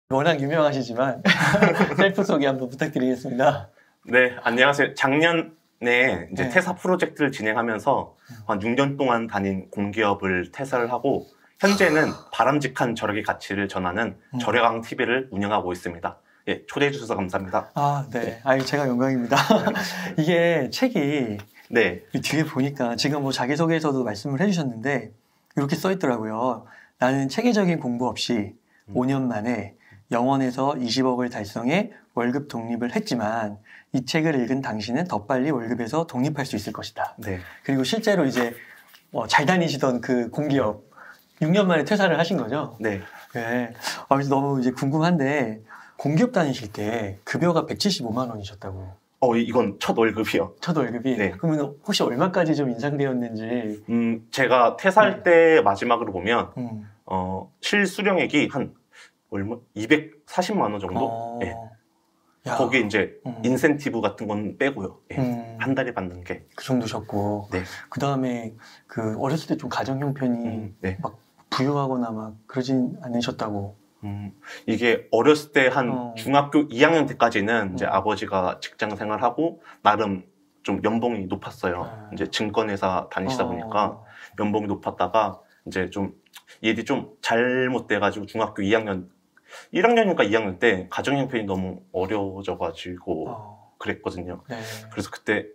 워낙 유명하시지만 셀프 소개 한번 부탁드리겠습니다. 네, 안녕하세요. 작년에 이제 네. 퇴사 프로젝트를 진행하면서 한 6년 동안 다닌 공기업을 퇴사를 하고 현재는 바람직한 절약의 가치를 전하는 절약왕 TV를 운영하고 있습니다. 예, 초대해 주셔서 감사합니다. 아, 네. 아유, 제가 영광입니다. 이게 책이 네, 이 뒤에 보니까 지금 뭐 자기소개에서도 말씀을 해주셨는데 이렇게 써 있더라고요. 나는 체계적인 공부 없이 5년 만에 영원에서 20억을 달성해 월급 독립을 했지만 이 책을 읽은 당신은 더 빨리 월급에서 독립할 수 있을 것이다. 네. 그리고 실제로 이제 잘 다니시던 그 공기업 6년 만에 퇴사를 하신 거죠? 네. 네. 그래서 너무 이제 궁금한데 공기업 다니실 때 급여가 175만 원이셨다고. 이건 첫 월급이요. 첫 월급이? 네. 그러면 혹시 얼마까지 좀 인상되었는지? 제가 퇴사할 때 마지막으로 보면 실수령액이 한 얼마? 240만 원 정도? 예. 거기에 이제 인센티브 같은 건 빼고요. 예. 한 달에 받는 게. 그 정도셨고. 네. 그 다음에 그 어렸을 때 좀 가정 형편이 네. 막 부유하거나 막 그러진 않으셨다고. 이게 어렸을 때 한 중학교 2학년 때까지는 이제 아버지가 직장 생활하고 나름 좀 연봉이 높았어요. 이제 증권회사 다니시다 보니까 연봉이 높았다가 이제 좀 일이 좀 잘못돼가지고 중학교 2학년 1학년인가 2학년 때 가정 형편이 너무 어려워져가지고 그랬거든요. 네. 그래서 그때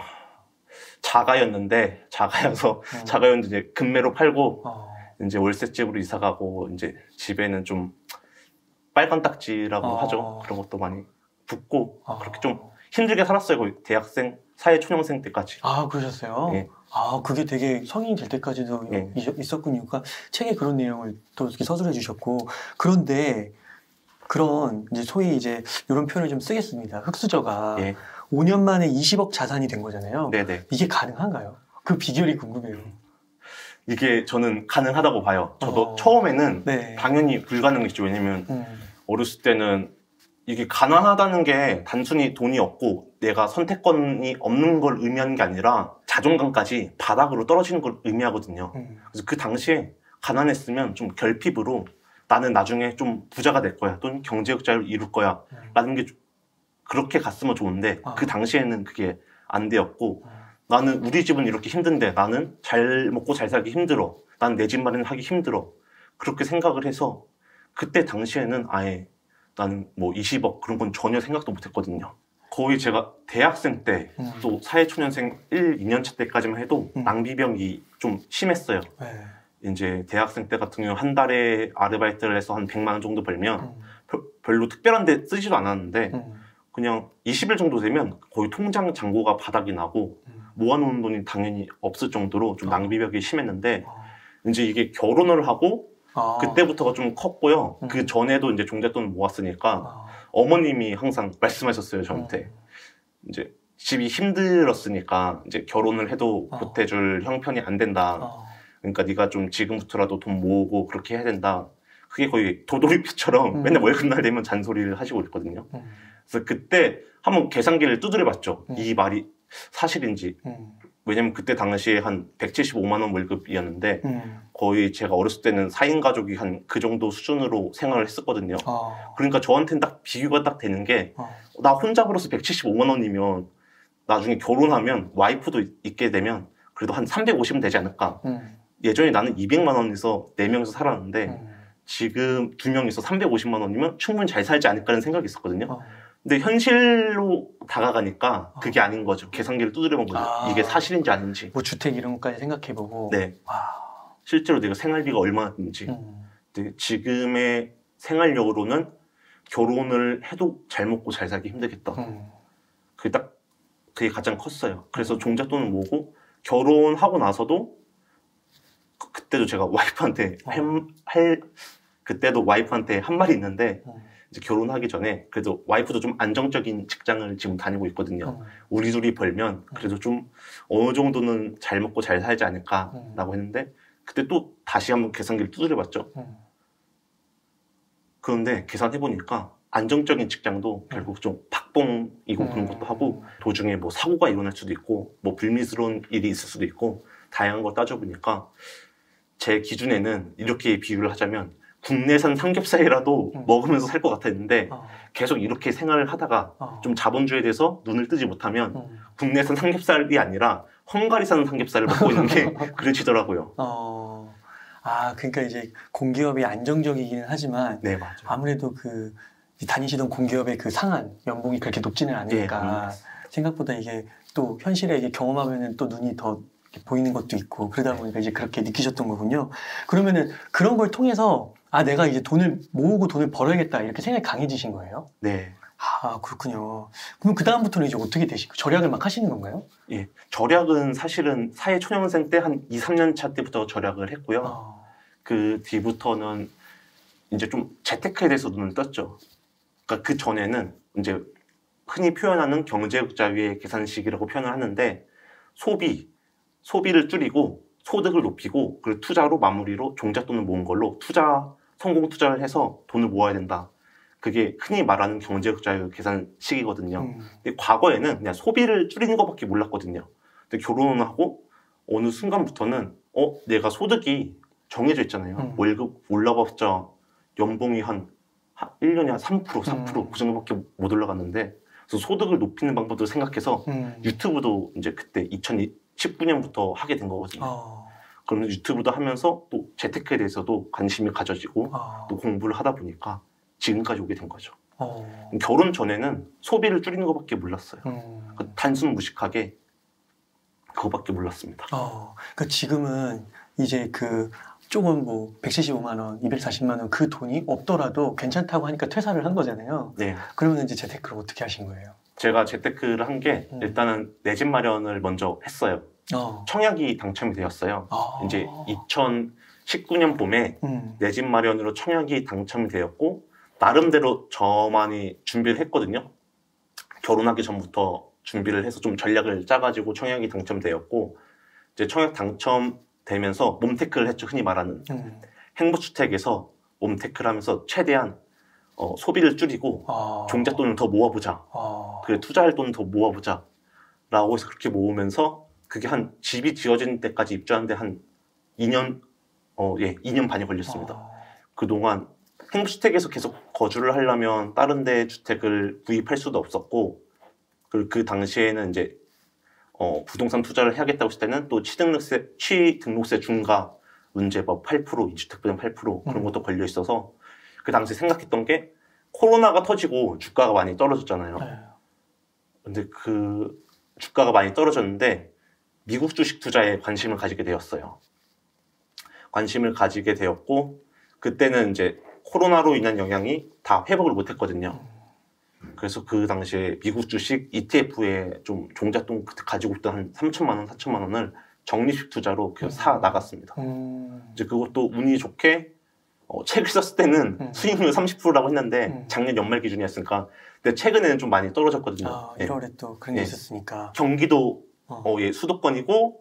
자가였는데 이제 금매로 팔고 이제 월세집으로 이사가고 이제 집에는 좀 빨간 딱지라고 하죠. 그런 것도 많이 붙고 그렇게 좀 힘들게 살았어요. 거의 대학생, 사회초년생 때까지. 아, 그러셨어요? 예. 아, 그게 되게 성인이 될 때까지도 예. 있었군요. 그러니까 책에 그런 내용을 또 이렇게 서술해 주셨고. 그런데 그런 이제 소위 이제 이런 표현을 좀 쓰겠습니다. 흑수저가 예. 5년 만에 20억 자산이 된 거잖아요. 네네. 이게 가능한가요? 그 비결이 궁금해요. 이게 저는 가능하다고 봐요. 저도 처음에는 네. 당연히 불가능했죠. 왜냐면 어렸을 때는 이게 가난하다는 게 단순히 돈이 없고 내가 선택권이 없는 걸 의미하는 게 아니라 자존감까지 바닥으로 떨어지는 걸 의미하거든요. 그래서 그 당시에 가난했으면 좀 결핍으로 나는 나중에 좀 부자가 될 거야 또는 경제역자를 이룰 거야 라는 게 그렇게 갔으면 좋은데 그 당시에는 그게 안 되었고 나는 우리 집은 이렇게 힘든데 나는 잘 먹고 잘 살기 힘들어. 난 내 집 마련하기 힘들어. 그렇게 생각을 해서 그때 당시에는 아예 나는 뭐 20억 그런 건 전혀 생각도 못 했거든요. 거의 제가 대학생 때 또 사회초년생 1, 2년차 때까지만 해도 낭비병이 좀 심했어요. 네. 이제 대학생 때 같은 경우 한 달에 아르바이트를 해서 한 100만 원 정도 벌면 별로 특별한 데 쓰지도 않았는데 그냥 20일 정도 되면 거의 통장 잔고가 바닥이 나고 모아놓은 돈이 당연히 없을 정도로 좀 낭비벽이 심했는데 이제 이게 결혼을 하고 그때부터가 좀 컸고요. 그 전에도 이제 종잣돈 모았으니까 어머님이 항상 말씀하셨어요, 저한테. 이제 집이 힘들었으니까 이제 결혼을 해도 보태줄 형편이 안 된다. 그러니까 네가 좀 지금부터라도 돈 모으고 그렇게 해야 된다. 그게 거의 도돌이표처럼 맨날 월급날 되면 잔소리를 하시고 있거든요. 그래서 그때 한번 계산기를 두드려 봤죠. 이 말이 사실인지. 왜냐면 그때 당시에 한 175만 원 월급이었는데 거의 제가 어렸을 때는 4인 가족이 한 그 정도 수준으로 생활을 했었거든요. 그러니까 저한테는 딱 비교가 딱 되는 게 나 혼자 벌어서 175만 원이면 나중에 결혼하면 와이프도 있게 되면 그래도 한 350은 되지 않을까. 예전에 나는 200만 원에서 4명이서 살았는데 지금 2명이서 350만 원이면 충분히 잘 살지 않을까라는 생각이 있었거든요. 근데 현실로 다가가니까 그게 아닌 거죠. 계산기를 두드려 본 거죠. 이게 사실인지 아닌지. 뭐 주택 이런 것까지 생각해보고. 네. 실제로 내가 생활비가 얼마나 드는지. 지금의 생활력으로는 결혼을 해도 잘 먹고 잘 살기 힘들겠다. 그게 가장 컸어요. 그래서 종잣돈을 모으고 결혼하고 나서도 그때도 제가 와이프한테 그때도 와이프한테 한 말이 있는데 이제 결혼하기 전에 그래도 와이프도 좀 안정적인 직장을 지금 다니고 있거든요. 우리 둘이 벌면 그래도 좀 어느 정도는 잘 먹고 잘 살지 않을까라고 했는데 그때 또 다시 한번 계산기를 두드려 봤죠. 그런데 계산해보니까 안정적인 직장도 결국 좀 박봉이고 그런 것도 하고 도중에 뭐 사고가 일어날 수도 있고 뭐 불미스러운 일이 있을 수도 있고 다양한 걸 따져보니까 제 기준에는 이렇게 비유를 하자면 국내산 삼겹살이라도 먹으면서 살 것 같았는데 계속 이렇게 생활을 하다가 좀 자본주의에 대해서 눈을 뜨지 못하면 국내산 삼겹살이 아니라 헝가리산 삼겹살을 먹고 있는 게 그려지더라고요. 그러니까 이제 공기업이 안정적이기는 하지만 네, 맞아요. 아무래도 그 다니시던 공기업의 그 상한 연봉이 그렇게 높지는 않으니까 생각보다 이게 또 현실에 이게 경험하면은 또 눈이 더 보이는 것도 있고 그러다 보니까 이제 그렇게 느끼셨던 거군요. 그러면은 그런 걸 통해서 내가 이제 돈을 모으고 돈을 벌어야겠다 이렇게 생각이 강해지신 거예요? 네. 그렇군요. 그럼 그 다음부터는 이제 어떻게 되시고 절약을 막 하시는 건가요? 예, 절약은 사실은 사회 초년생 때 한 2, 3년 차 때부터 절약을 했고요. 그 뒤부터는 이제 좀 재테크에 대해서 눈을 떴죠. 그러니까 그 전에는 이제 흔히 표현하는 경제흑자위의 계산식이라고 표현을 하는데 소비를 줄이고 소득을 높이고 그리고 투자로 마무리로 종잣돈을 모은 걸로 성공 투자를 해서 돈을 모아야 된다. 그게 흔히 말하는 경제흑자의 계산식이거든요. 근데 과거에는 그냥 소비를 줄이는 것밖에 몰랐거든요. 근데 결혼을 하고 어느 순간부터는 내가 소득이 정해져 있잖아요. 월급 올라봤자 연봉이 한 1년에 한 3%, 4% 그 정도밖에 못 올라갔는데 그래서 소득을 높이는 방법도 생각해서 유튜브도 이제 그때 2019년부터 하게 된 거거든요. 그러면 유튜브도 하면서 또 재테크에 대해서도 관심이 가져지고 또 공부를 하다 보니까 지금까지 오게 된 거죠. 결혼 전에는 소비를 줄이는 것밖에 몰랐어요. 단순 무식하게 그거밖에 몰랐습니다. 그러니까 지금은 이제 그 조금 175만 원, 240만 원 그 돈이 없더라도 괜찮다고 하니까 퇴사를 한 거잖아요. 네. 그러면 이제 재테크를 어떻게 하신 거예요? 제가 재테크를 한 게 일단은 내 집 마련을 먼저 했어요. 청약이 당첨이 되었어요. 이제 2019년 봄에 내 집 마련으로 청약이 당첨이 되었고 나름대로 저만이 준비를 했거든요. 결혼하기 전부터 준비를 해서 좀 전략을 짜가지고 청약이 당첨되었고 이제 청약 당첨되면서 몸테크를 했죠. 흔히 말하는 행복주택에서 몸테크를 하면서 최대한 소비를 줄이고 종잣돈을 더 모아보자. 그래 투자할 돈을 더 모아보자. 라고 해서 그렇게 모으면서 그게 한 집이 지어진 때까지 입주하는데 한 2년 2년 반이 걸렸습니다. 그동안 행복주택에서 계속 거주를 하려면 다른 데 주택을 구입할 수도 없었고 그리고 그 당시에는 이제 부동산 투자를 해야겠다고 했을 때는 또 취등록세 중과 문제법 8%, 2주택부담 8% 그런 것도 걸려 있어서 그 당시 생각했던 게 코로나가 터지고 주가가 많이 떨어졌잖아요. 근데 그 주가가 많이 떨어졌는데 미국 주식 투자에 관심을 가지게 되었어요. 관심을 가지게 되었고 그때는 이제 코로나로 인한 영향이 다 회복을 못했거든요. 그래서 그 당시에 미국 주식 ETF에 좀 종잣돈 그때 가지고 있던 한 3천만 원, 4천만 원을 적립식 투자로 사 나갔습니다. 이제 그것도 운이 좋게 책을 썼을 때는 수익률 30%라고 했는데 작년 연말 기준이었으니까 근데 최근에는 좀 많이 떨어졌거든요. 1월에 또 그런 게 있었으니까. 경기도 수도권이고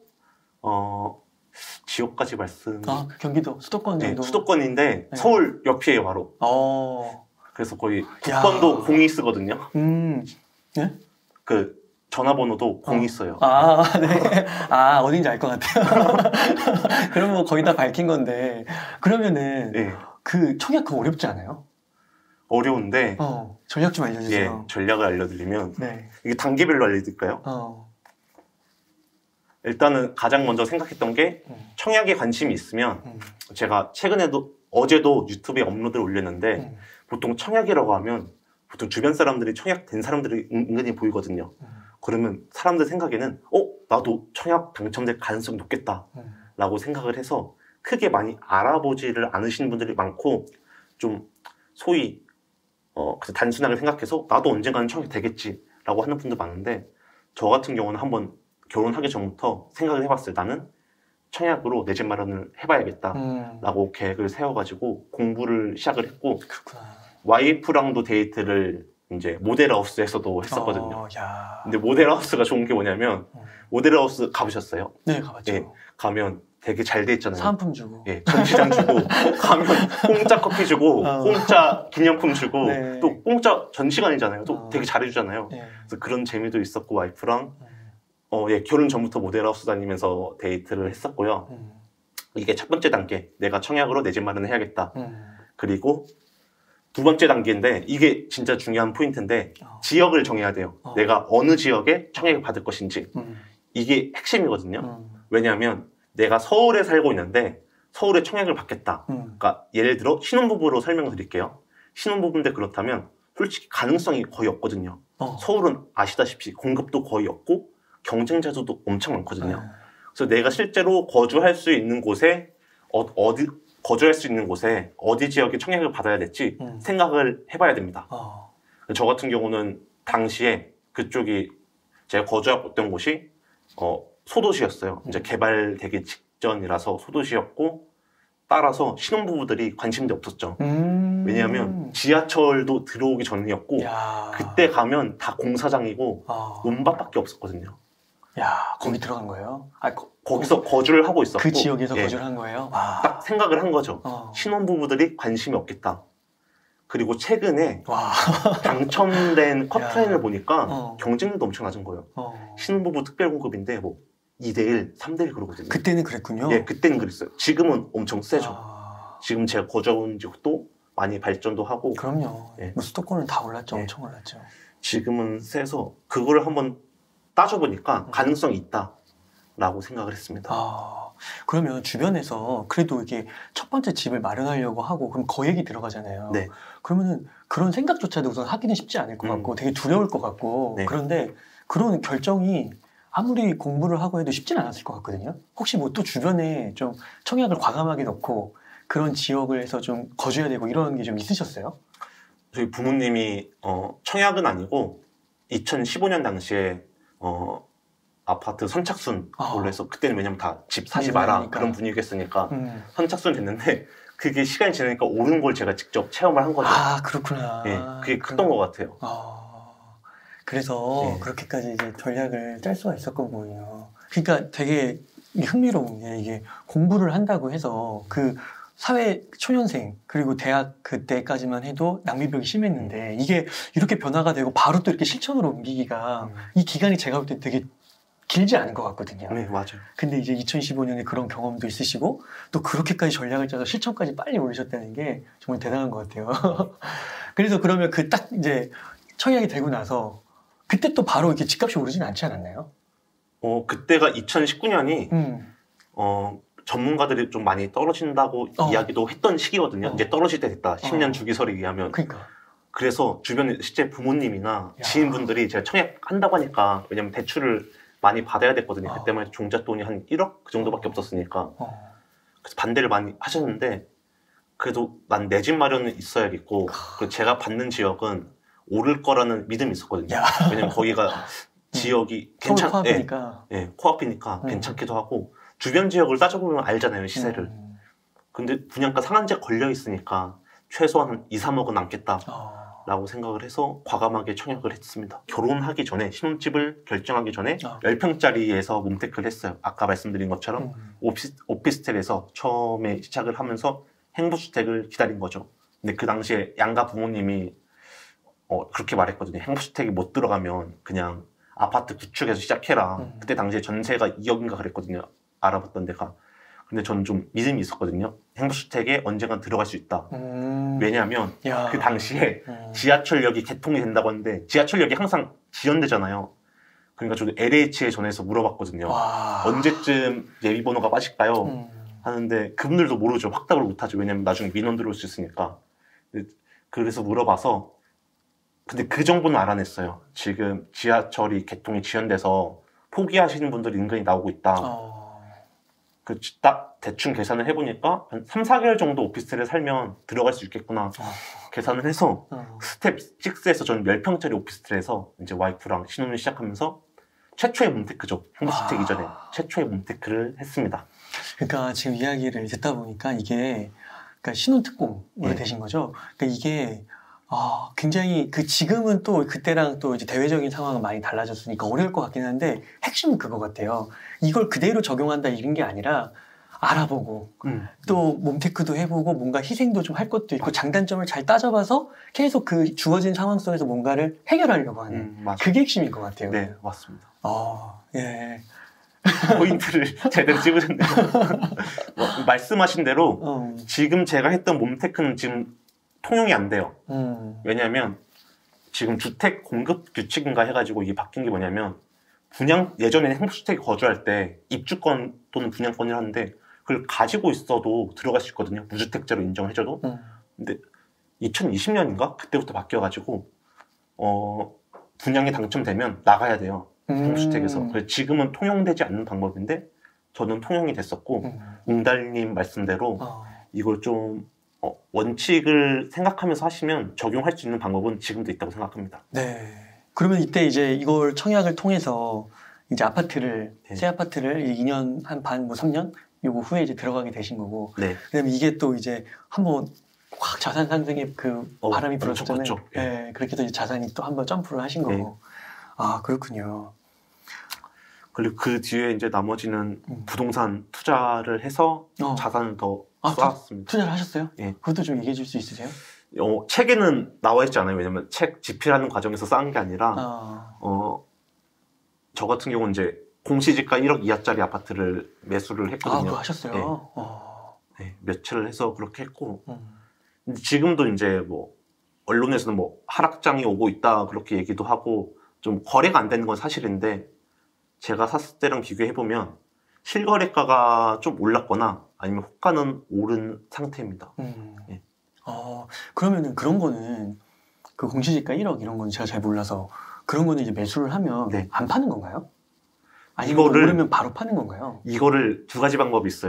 지역까지 말씀. 경기도 수도권 정도. 수도권인데 서울 옆이에요 바로. 그래서 거의 국번도 공이 쓰거든요. 네? 그 전화번호도 공이 써요. 네. 어딘지 알 것 같아요. 그러면 거의 다 밝힌 건데 그러면은 그 청약 그거 어렵지 않아요? 어려운데 전략 좀 알려주세요. 전략을 알려드리면 이게 단계별로 알려드릴까요? 일단은 가장 먼저 생각했던 게 청약에 관심이 있으면 제가 어제도 유튜브에 업로드를 올렸는데 보통 청약이라고 하면 보통 주변 사람들이 청약된 사람들이 은근히 보이거든요. 그러면 사람들 생각에는 나도 청약 당첨될 가능성이 높겠다 라고 생각을 해서 크게 많이 알아보지를 않으시는 분들이 많고 좀 소위 단순하게 생각해서 나도 언젠가는 청약 되겠지 라고 하는 분들 많은데 저 같은 경우는 한번 결혼하기 전부터 생각을 해봤어요. 나는 청약으로 내 집 마련을 해봐야겠다 라고 계획을 세워가지고 공부를 시작을 했고 와이프랑도 데이트를 이제 모델하우스에서도 했었거든요. 근데 모델하우스가 좋은 게 뭐냐면 모델하우스 가보셨어요? 네, 가봤죠. 가면 되게 잘 돼 있잖아요. 사은품 주고. 전시장 주고 가면 공짜 커피 주고 공짜 기념품 주고 또 공짜 전시관이잖아요. 또 되게 잘해주잖아요. 그래서 그런 재미도 있었고 와이프랑 결혼 전부터 모델하우스 다니면서 데이트를 했었고요. 이게 첫 번째 단계, 내가 청약으로 내 집 마련을 해야겠다. 그리고 두 번째 단계인데 이게 진짜 중요한 포인트인데 지역을 정해야 돼요. 내가 어느 지역에 청약을 받을 것인지. 이게 핵심이거든요. 왜냐하면 내가 서울에 살고 있는데 서울에 청약을 받겠다. 그러니까 예를 들어 신혼부부로 설명드릴게요. 신혼부부인데 그렇다면 솔직히 가능성이 거의 없거든요. 서울은 아시다시피 공급도 거의 없고 경쟁자도 엄청 많거든요. 그래서 내가 실제로 거주할 수 있는 곳에 어디 지역에 청약을 받아야 될지 생각을 해봐야 됩니다. 저 같은 경우는 당시에 그쪽이 제가 거주하고 있던 곳이 소도시였어요. 이제 개발되기 직전이라서 소도시였고 따라서 신혼부부들이 관심도 없었죠. 왜냐하면 지하철도 들어오기 전이었고 그때 가면 다 공사장이고 논밭밖에 없었거든요. 야, 거기 들어간 거예요? 거기서 거주를 하고 있었고 그 지역에서 거주를 한 거예요? 딱 생각을 한 거죠. 신혼부부들이 관심이 없겠다. 그리고 최근에 당첨된 커플라인을 보니까 경쟁률도 엄청 낮은 거예요. 신혼부부 특별공급인데 뭐 2대1, 3대1 그러거든요. 그때는 그랬군요. 예, 그때는 그랬어요. 지금은 엄청 세죠. 지금 제가 거주한 지역도 많이 발전도 하고. 그럼요. 예. 뭐 수도권은 다 올랐죠. 엄청 올랐죠. 지금은 세서 그거를 한번 따져보니까 가능성이 있다라고 생각을 했습니다. 그러면 주변에서 그래도 이게 첫 번째 집을 마련하려고 하고 그럼 거액이 들어가잖아요. 네. 그러면은 그런 생각조차도 우선 하기는 쉽지 않을 것 같고 되게 두려울 것 같고 네. 그런데 그런 결정이 아무리 공부를 하고 해도 쉽지는 않았을 것 같거든요. 혹시 뭐 또 주변에 좀 청약을 과감하게 넣고 그런 지역을 해서 좀 거주해야 되고 이런 게 좀 있으셨어요? 저희 부모님이 청약은 아니고 2015년 당시에 아파트 선착순으로 해서 그때는 왜냐면 다 집 사지 마라 그런 분위기였으니까 선착순 됐는데 그게 시간이 지나니까 오른 걸 제가 직접 체험을 한 거죠. 그렇구나. 네, 그게 컸던 것 같아요. 그래서 네. 그렇게까지 이제 전략을 짤 수가 있었던 거예요. 그러니까 되게 흥미로운 게 이게 공부를 한다고 해서 그 사회 초년생 그리고 대학 그때까지만 해도 낭비벽이 심했는데 이게 이렇게 변화가 되고 바로 또 이렇게 실천으로 옮기기가 이 기간이 제가 볼 때 되게 길지 않은 것 같거든요. 네, 맞아요. 근데 이제 2015년에 그런 경험도 있으시고 또 그렇게까지 전략을 짜서 실천까지 빨리 올리셨다는 게 정말 대단한 것 같아요. 그래서 그러면 그 딱 이제 청약이 되고 나서 그때 또 바로 이렇게 집값이 오르진 않지 않았나요? 그때가 2019년이 전문가들이 좀 많이 떨어진다고 이야기도 했던 시기거든요. 이제 떨어질 때 됐다. 10년 주기설에 의하면. 그러니까. 그래서 주변에 실제 부모님이나 지인분들이 제가 청약한다고 하니까 왜냐면 대출을 많이 받아야 됐거든요. 그때만 해도 종잣돈이 한 1억 그 정도밖에 없었으니까. 그래서 반대를 많이 하셨는데 그래도 난 내 집 마련은 있어야겠고 그리고 제가 받는 지역은 오를 거라는 믿음이 있었거든요. 왜냐면 거기가 지역이 코앞이니까. 코앞이니까 괜찮기도 하고 주변 지역을 따져보면 알잖아요, 시세를. 근데 분양가 상한제 걸려 있으니까 최소한 한 2, 3억은 남겠다라고 생각을 해서 과감하게 청약을 했습니다. 결혼하기 전에 신혼집을 결정하기 전에 10평짜리에서 몸테크를 했어요. 아까 말씀드린 것처럼 오피스텔에서 처음에 시작을 하면서 행복주택을 기다린 거죠. 근데 그 당시에 양가 부모님이 그렇게 말했거든요. 행복주택이 못 들어가면 그냥 아파트 구축에서 시작해라. 그때 당시에 전세가 2억인가 그랬거든요. 알아봤던 데가. 근데 저는 좀 믿음이 있었거든요. 행복주택에 언젠간 들어갈 수 있다. 왜냐하면 그 당시에 지하철역이 개통이 된다고 하는데 지하철역이 항상 지연되잖아요. 그러니까 저도 LH에 전해서 물어봤거든요. 언제쯤 예비번호가 빠질까요? 하는데 그분들도 모르죠. 확답을 못하죠. 왜냐면 나중에 민원 들어올 수 있으니까. 그래서 물어봐서 근데 그 정보는 알아냈어요. 지금 지하철이 개통이 지연돼서 포기하시는 분들이 은근히 나오고 있다. 딱 대충 계산을 해보니까 한 3, 4개월 정도 오피스텔에 살면 들어갈 수 있겠구나 계산을 해서 스텝 6에서 저는 10평짜리 오피스텔에서 이제 와이프랑 신혼을 시작하면서 최초의 몸테크죠. 행복주택 이전에 최초의 몸테크를 했습니다. 그러니까 지금 이야기를 듣다 보니까 이게 그러니까 신혼특공으로 되신 거죠. 그러니까 이게 굉장히 지금은 또 그때랑 또 이제 대외적인 상황은 많이 달라졌으니까 어려울 것 같긴 한데 핵심은 그거 같아요. 이걸 그대로 적용한다 이런 게 아니라 알아보고 또 몸테크도 해보고 뭔가 희생도 좀 할 것도 있고 장단점을 잘 따져봐서 계속 그 주어진 상황 속에서 뭔가를 해결하려고 하는 그게 핵심인 것 같아요. 네, 맞습니다. 예. 포인트를 제대로 찍으셨네요. 말씀하신 대로 지금 제가 했던 몸테크는 지금 통용이 안 돼요. 왜냐하면 지금 주택 공급 규칙인가 해가지고 이게 바뀐 게 뭐냐면 예전에는 행복주택에 거주할 때 입주권 또는 분양권을 하는데 그걸 가지고 있어도 들어갈 수 있거든요. 무주택자로 인정해줘도. 근데 2020년인가? 그때부터 바뀌어가지고 분양에 당첨되면 나가야 돼요. 행복주택에서. 그래서 지금은 통용되지 않는 방법인데 저는 통용이 됐었고 웅달님 말씀대로 이걸 좀 원칙을 생각하면서 하시면 적용할 수 있는 방법은 지금도 있다고 생각합니다. 네. 그러면 이때 이제 이걸 청약을 통해서 이제 아파트를 네. 새 아파트를 2년 한 반, 뭐 3년 요거 후에 이제 들어가게 되신 거고. 네. 그다음에 이게 또 이제 한번 확 자산 상승의 그 바람이 불었잖아요. 네. 네. 그렇게 해서 이제 자산이 또 한번 점프를 하신 거고. 네. 아, 그렇군요. 그리고 그 뒤에 이제 나머지는 부동산 투자를 해서 자산을 더 쌓았습니다. 투자를 하셨어요? 네. 그것도 좀 얘기해 줄 수 있으세요? 책에는 나와 있지 않아요. 왜냐면 책 집필하는 과정에서 쌓은 게 아니라 저 같은 경우는 이제 공시지가 1억 이하짜리 아파트를 매수를 했거든요. 그거 하셨어요? 네. 네, 매출을 해서 그렇게 했고 지금도 이제 뭐 언론에서는 뭐 하락장이 오고 있다 그렇게 얘기도 하고 좀 거래가 안 되는 건 사실인데 제가 샀을 때랑 비교해보면 실거래가가 좀 올랐거나 아니면 호가는 오른 상태입니다. 네. 그러면은 그런 거는 그 공시지가 1억 이런 건 제가 잘 몰라서 그런 거는 이제 매수를 하면 네. 안 파는 건가요? 아니면 오르면 바로 파는 건가요? 이거를 두 가지 방법이 있어요.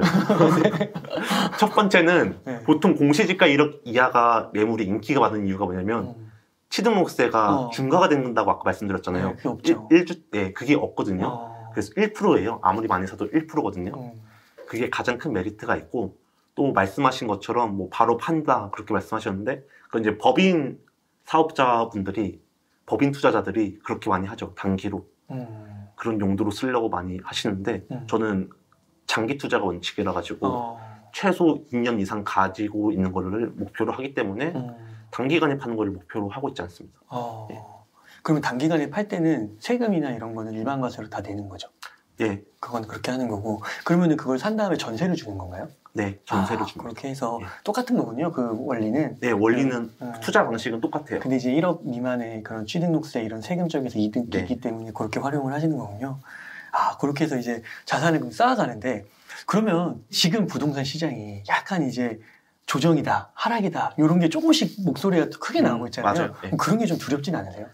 첫 번째는 네. 보통 공시지가 1억 이하가 매물이 인기가 많은 이유가 뭐냐면 취등록세가 중과가 된다고 아까 말씀드렸잖아요. 네, 그게 없죠. 네, 그게 없거든요. 그래서 1%예요. 아무리 많이 사도 1%거든요. 그게 가장 큰 메리트가 있고 또 말씀하신 것처럼 뭐 바로 판다 그렇게 말씀하셨는데 그건 이제 법인 사업자분들이 법인 투자자들이 그렇게 많이 하죠. 단기로. 그런 용도로 쓰려고 많이 하시는데 저는 장기 투자가 원칙이라 가지고 최소 2년 이상 가지고 있는 거를 목표로 하기 때문에 단기간에 파는 걸 목표로 하고 있지 않습니다. 예. 그러면 단기간에 팔 때는 세금이나 이런 거는 일반 과세로 다 내는 거죠? 예. 그건 그렇게 하는 거고 그러면 그걸 산 다음에 전세를 주는 건가요? 네, 전세를 줍니다. 그렇게 해서 예. 똑같은 거군요. 그 원리는. 네, 원리는 투자 방식은 똑같아요. 근데 이제 1억 미만의 그런 취등록세 이런 세금 쪽에서 이득이 네. 있기 때문에 그렇게 활용을 하시는 거군요. 그렇게 해서 이제 자산을 쌓아가는데 그러면 지금 부동산 시장이 약간 이제 조정이다, 하락이다 이런 게 조금씩 목소리가 크게 나오고 있잖아요. 맞아요. 네. 그런 게 좀 두렵진 않으세요?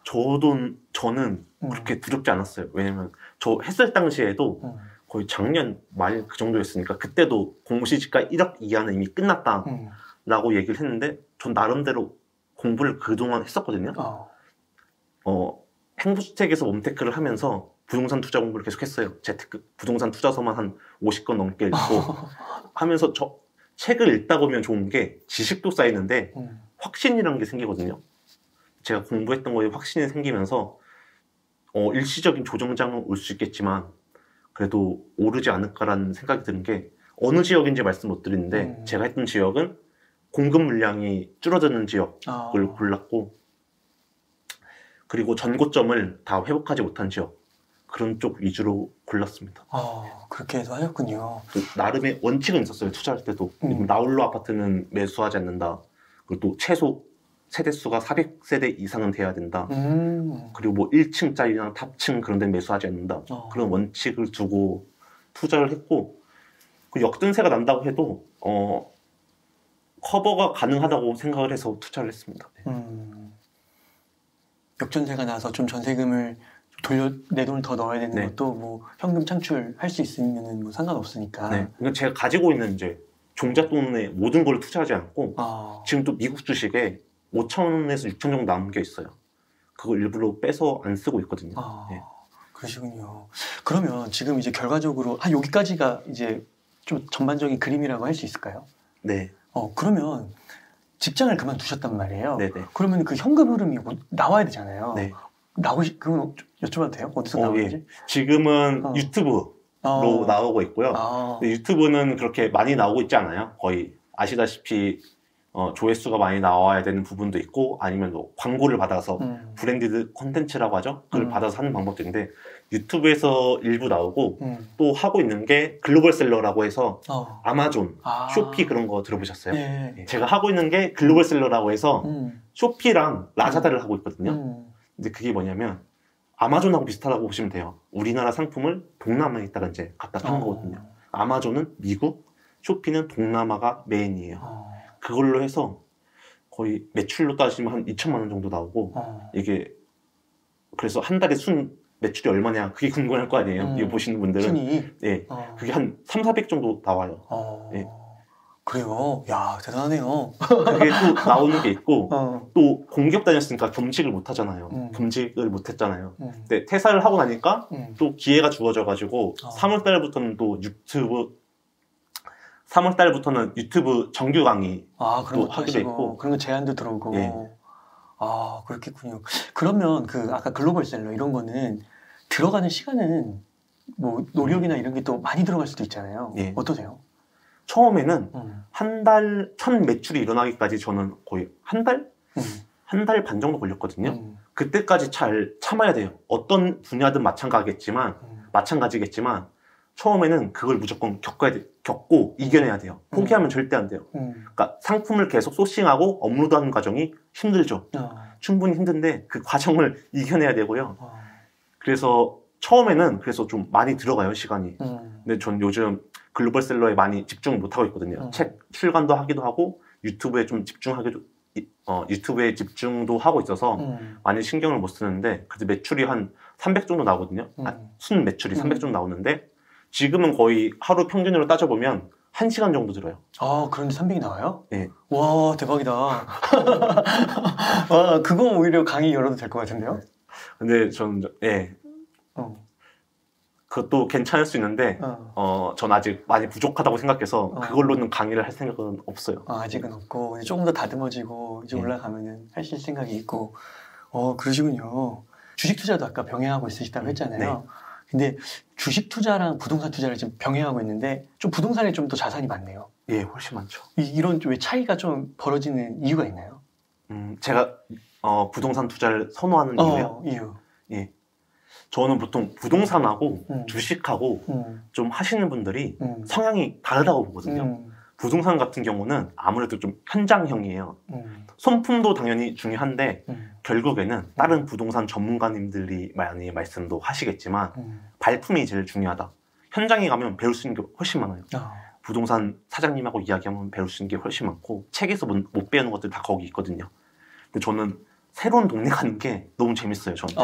저는 그렇게 두렵지 않았어요. 왜냐면 저 했을 당시에도 거의 작년 말 그 정도였으니까 그때도 공시지가 1억 이하는 이미 끝났다라고 얘기를 했는데 전 나름대로 공부를 그동안 했었거든요. 행복주택에서 홈테크를 하면서 부동산 투자 공부를 계속했어요. 재테크 부동산 투자서만 한 50권 넘게 읽고 하면서 저 책을 읽다 보면 좋은 게 지식도 쌓이는데 확신이라는 게 생기거든요. 제가 공부했던 거에 확신이 생기면서 일시적인 조정장은 올 수 있겠지만 그래도 오르지 않을까라는 생각이 드는 게 어느 지역인지 말씀 못 드리는데 제가 했던 지역은 공급 물량이 줄어드는 지역을 골랐고 그리고 전고점을 다 회복하지 못한 지역 그런 쪽 위주로 골랐습니다. 그렇게 해서 하셨군요. 나름의 원칙은 있었어요. 투자할 때도 나홀로 아파트는 매수하지 않는다. 그리고 또 최소 세대수가 400세대 이상은 돼야 된다. 그리고 뭐 1층짜리나 탑층 그런 데 매수하지 않는다. 그런 원칙을 두고 투자를 했고 그 역전세가 난다고 해도 커버가 가능하다고 생각을 해서 투자를 했습니다. 역전세가 나서 좀 전세금을 내 돈을 더 넣어야 되는 것도 뭐 현금 창출할 수 있으면 뭐 상관없으니까. 네. 그러니까 제가 가지고 있는 이제 종잣돈에 모든 걸 투자하지 않고 지금 또 미국 주식에 5천에서 6천 정도 남겨 있어요. 그걸 일부러 빼서 안 쓰고 있거든요. 네. 그러시군요. 그러면 지금 이제 결과적으로 여기까지가 이제 좀 전반적인 그림이라고 할 수 있을까요? 네. 그러면 직장을 그만두셨단 말이에요. 네네. 그러면 그 현금 흐름이 나와야 되잖아요. 네. 그건 여쭤봐도 돼요? 어디서 나오는지? 예. 지금은 유튜브로 나오고 있고요. 유튜브는 그렇게 많이 나오고 있지 않아요. 거의 아시다시피 조회수가 많이 나와야 되는 부분도 있고 아니면 뭐 광고를 받아서 브랜디드 콘텐츠라고 하죠. 그걸 받아서 하는 방법도 있는데 유튜브에서 일부 나오고 또 하고 있는 게 글로벌셀러라고 해서 아마존, 쇼피 그런 거 들어보셨어요? 예. 제가 하고 있는 게 글로벌셀러라고 해서 쇼피랑 라자다를 하고 있거든요. 근데 그게 뭐냐면 아마존하고 비슷하다고 보시면 돼요. 우리나라 상품을 동남아에 있다가 이제 갖다 파는 거거든요. 아마존은 미국, 쇼피는 동남아가 메인이에요. 그걸로 해서 거의 매출로 따지면 한 2천만 원 정도 나오고 이게 그래서 한 달에 순 매출이 얼마냐 그게 궁금할 거 아니에요. 이거 보시는 분들은 순위? 예, 그게 한 3,400 정도 나와요. 예. 그래요? 야 대단하네요. 그게 또 나오는 게 있고 또 공기업 다녔으니까 겸직을 못 하잖아요. 겸직을 못 했잖아요. 근데 퇴사를 하고 나니까 또 기회가 주어져 가지고 3월 달부터는 또 유튜브 정규 강의 그런 또 하기도 있고 그런 거 제안도 들어오고. 예. 그렇겠군요. 그러면 아까 글로벌셀러 이런 거는 들어가는 시간은 뭐 노력이나 이런 게 또 많이 들어갈 수도 있잖아요. 예. 어떠세요? 처음에는 한 달 첫 매출이 일어나기까지 저는 거의 한 달 반 정도 걸렸거든요. 그때까지 잘 참아야 돼요. 어떤 분야든 마찬가지겠지만 처음에는 그걸 무조건 겪고 이겨내야 돼요. 포기하면 절대 안 돼요. 그러니까 상품을 계속 소싱하고 업로드하는 과정이 힘들죠. 충분히 힘든데 그 과정을 이겨내야 되고요. 그래서 처음에는 그래서 좀 많이 들어가요, 시간이. 근데 전 요즘 글로벌셀러에 많이 집중을 못하고 있거든요. 책 출간도 하기도 하고 유튜브에 집중도 하고 있어서 많이 신경을 못 쓰는데 그래도 매출이 한 300 정도 나오거든요. 순 매출이 300 정도 나오는데 지금은 거의 하루 평균으로 따져보면 1시간 정도 들어요. 그런데 300이 나와요? 네. 와, 대박이다. 그거 오히려 강의 열어도 될 것 같은데요? 근데 저는, 그것도 괜찮을 수 있는데, 전 아직 많이 부족하다고 생각해서 그걸로는 강의를 할 생각은 없어요. 아직은 없고, 조금 더 다듬어지고, 이제 올라가면은 하실 생각이 있고, 그러시군요. 주식 투자도 아까 병행하고 있으시다고 했잖아요. 네. 근데 주식 투자랑 부동산 투자를 지금 병행하고 있는데 좀 부동산에 좀 더 자산이 많네요. 예, 훨씬 많죠. 이런 왜 차이가 좀 벌어지는 이유가 있나요? 제가 부동산 투자를 선호하는 이유요? 예. 저는 보통 부동산하고 주식하고 좀 하시는 분들이 성향이 다르다고 보거든요. 부동산 같은 경우는 아무래도 좀 현장형이에요. 손품도 당연히 중요한데 결국에는 다른 부동산 전문가님들이 많이 말씀도 하시겠지만 발품이 제일 중요하다. 현장에 가면 배울 수 있는 게 훨씬 많아요. 부동산 사장님하고 이야기하면 배울 수 있는 게 훨씬 많고 책에서 못 배우는 것들 다 거기 있거든요. 근데 저는 새로운 동네 가는 게 너무 재밌어요. 저는.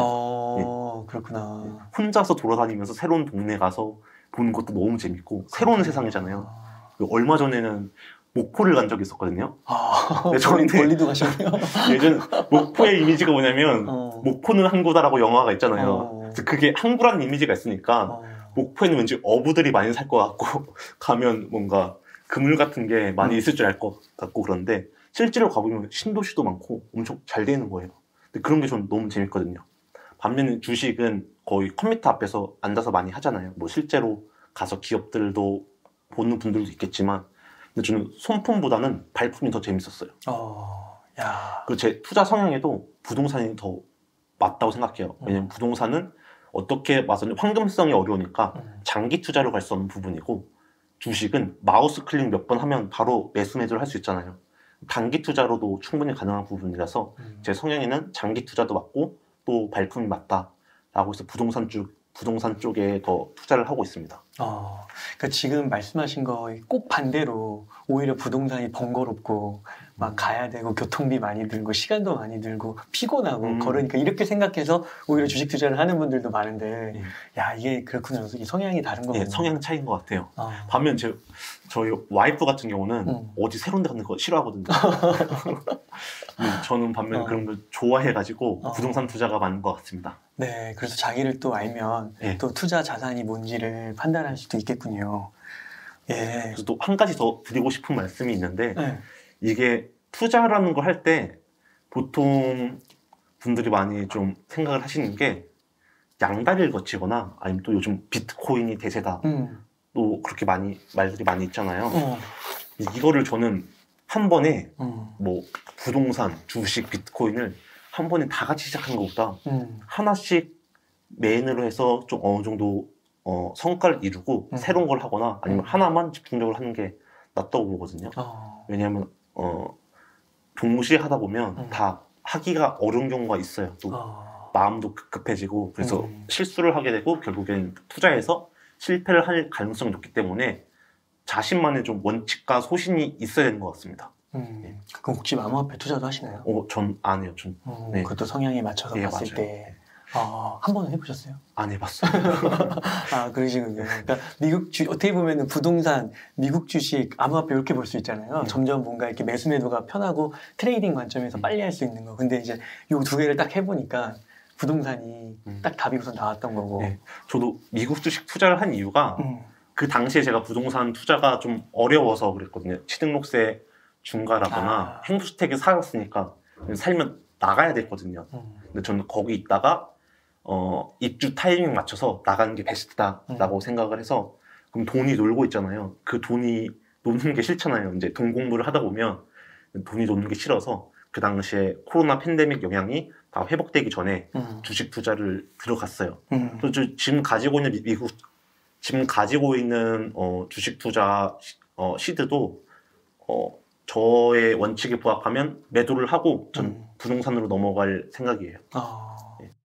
그렇구나. 혼자서 돌아다니면서 새로운 동네 가서 보는 것도 너무 재밌고 새로운 세상이잖아요. 얼마 전에는 목포를 간 적이 있었거든요. 저는 멀리도 가셨네요. 예전 목포의 이미지가 뭐냐면 목포는 항구다라고 영화가 있잖아요. 그래서 그게 항구라는 이미지가 있으니까 목포에는 왠지 어부들이 많이 살 것 같고 가면 뭔가 그물 같은 게 많이 있을 줄 알 것 같고 그런데 실제로 가보면 신도시도 많고 엄청 잘 되는 거예요. 근데 그런 게 저는 너무 재밌거든요. 반면에 주식은 거의 컴퓨터 앞에서 앉아서 많이 하잖아요. 뭐 실제로 가서 기업들도 보는 분들도 있겠지만 근데 저는 손품보다는 발품이 더 재밌었어요. 그리고 제 투자 성향에도 부동산이 더 맞다고 생각해요. 왜냐면 부동산은 어떻게 봐서는 황금성이 어려우니까 장기 투자로 갈 수 없는 부분이고 주식은 마우스 클릭 몇 번 하면 바로 매수매도를 할 수 있잖아요. 단기 투자로도 충분히 가능한 부분이라서 제 성향에는 장기 투자도 맞고 또 발품이 맞다라고 해서 부동산 쪽에 더 투자를 하고 있습니다. 그러니까 지금 말씀하신 거 꼭 반대로 오히려 부동산이 번거롭고 막 가야 되고 교통비 많이 들고 시간도 많이 들고 피곤하고 걸으니까 이렇게 생각해서 오히려 주식 투자를 하는 분들도 많은데 야 이게 그렇구나. 이 성향이 다른 거군요. 성향 차이인 것 같아요. 반면 저희 와이프 같은 경우는 어디 새로운 데 가는 거 싫어하거든요. 저는 반면 그런 걸 좋아해가지고 부동산 투자가 맞는 것 같습니다. 네, 그래서 자기를 또 알면 또 투자 자산이 뭔지를 판단할 수도 있겠군요. 그래서 또 한 가지 더 드리고 싶은 말씀이 있는데 이게 투자라는 걸 할 때 보통 분들이 많이 좀 생각을 하시는 게 양다리를 거치거나 아니면 또 요즘 비트코인이 대세다 또 그렇게 말들이 많이 있잖아요. 이거를 저는 한 번에 뭐 부동산, 주식, 비트코인을 한 번에 다 같이 시작하는 것보다 하나씩 메인으로 해서 좀 어느 정도 성과를 이루고 새로운 걸 하거나 아니면 하나만 집중적으로 하는 게 낫다고 보거든요. 왜냐하면 동시에 하다 보면 다 하기가 어려운 경우가 있어요. 또 마음도 급급해지고 그래서 실수를 하게 되고 결국엔 투자에서 실패를 할 가능성이 높기 때문에 자신만의 좀 원칙과 소신이 있어야 되는 것 같습니다. 그럼 혹시 암호화폐 투자도 하시나요? 전 안 해요. 네. 그것도 성향에 맞춰서 네, 봤을 맞아요. 때 한 번은 해보셨어요? 안 해봤어요. 그러시군요. 그러니까 어떻게 보면 부동산, 미국 주식, 암호화폐 이렇게 볼 수 있잖아요. 점점 뭔가 이렇게 매수매도가 편하고 트레이딩 관점에서 빨리 할 수 있는 거. 근데 이제 요 두 개를 딱 해보니까 부동산이 딱 답이 우선 나왔던 거고. 네. 저도 미국 주식 투자를 한 이유가 그 당시에 제가 부동산 투자가 좀 어려워서 그랬거든요. 취등록세 중과라거나 행복주택에 살았으니까 살면 나가야 됐거든요. 근데 저는 거기 있다가 입주 타이밍 맞춰서 나가는 게 베스트다라고 생각을 해서 그럼 돈이 놀고 있잖아요. 그 돈이 노는 게 싫잖아요. 이제 돈 공부를 하다 보면 돈이 노는 게 싫어서 그 당시에 코로나 팬데믹 영향이 다 회복되기 전에 주식 투자를 들어갔어요. 그래서 지금 가지고 있는 주식 투자 시드도 저의 원칙에 부합하면 매도를 하고 전 부동산으로 넘어갈 생각이에요. 네.